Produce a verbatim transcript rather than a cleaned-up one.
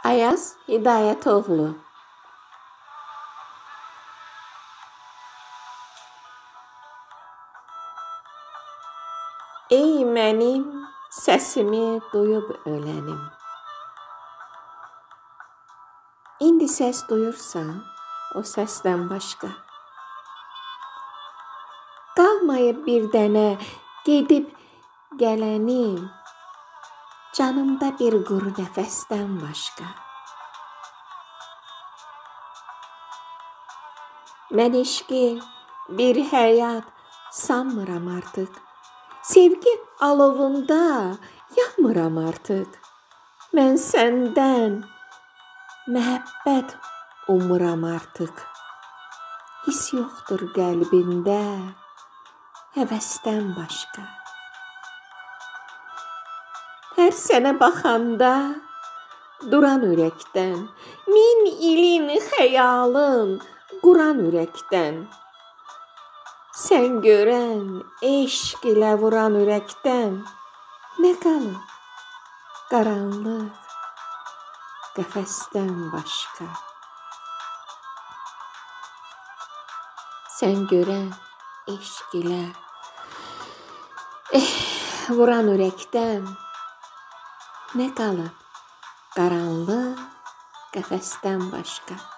Ayaz Hidayətoğlu. Ey mənim səsimi duyub ölənim. İndi səs duyursan, o səsdən başqa. Qalmayıb bir dənə gedib gələnim, canımda bir quru nəfəsdən başqa. Mən eşqi bir həyat sanmıram artıq. Sevgi alovunda yanmıram artıq. Mən səndən məhəbbət umuram artıq. Hiss yoxdur qəlbində həvəsdən başqa. Hər sənə baxanda duran ürəkdən, min ilin xəyalın quran ürəkdən. Sən görən eşq ilə vuran ürəkdən nə qalıb? Qaranlıq qəfəsdən başqa. Sən görən eşq ilə eh, vuran ürəkdən nə qalıb? Qaranlıq qəfəsdən başqa.